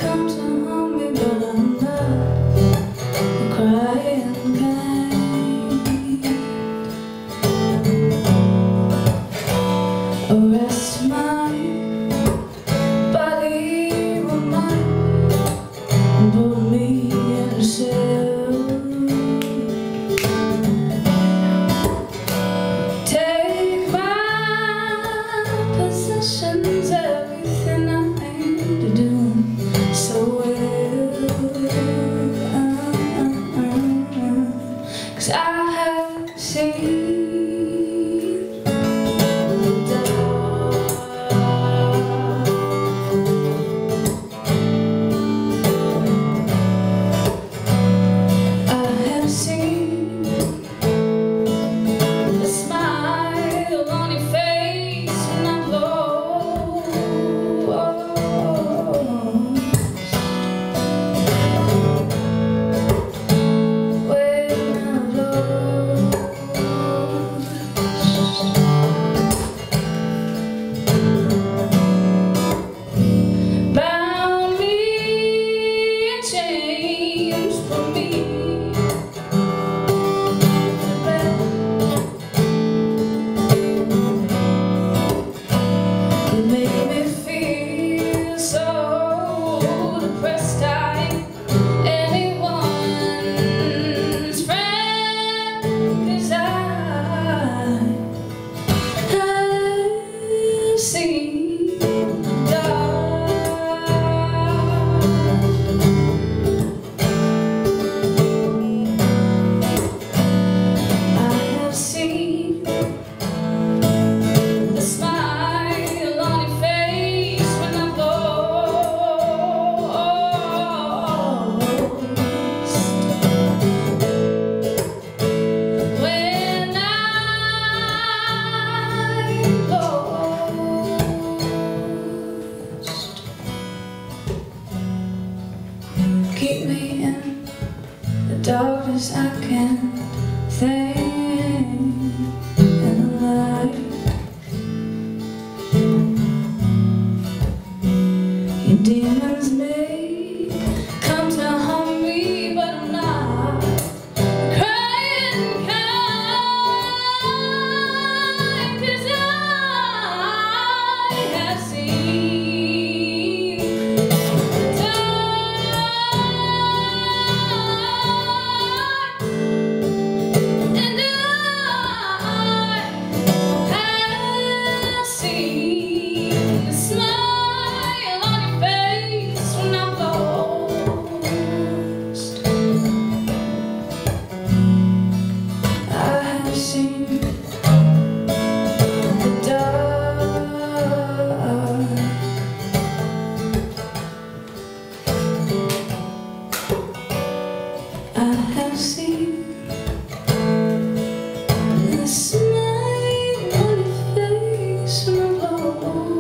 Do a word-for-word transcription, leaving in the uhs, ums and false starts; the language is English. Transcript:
come to haunt me, but I'm not the crying kind. Arrest my body with mine and put me in a cell. Take my possessions, everything I aim to do so well. Cause I have seen keep me in the darkness. I can't think in the light. Your demons may come to haunt me, but I'm not the crying kind. Cause I have seen the dark, and I have seen the smile on your face when I'm lost. I have seen the dark. I have seen the smile on your face when I'm lost.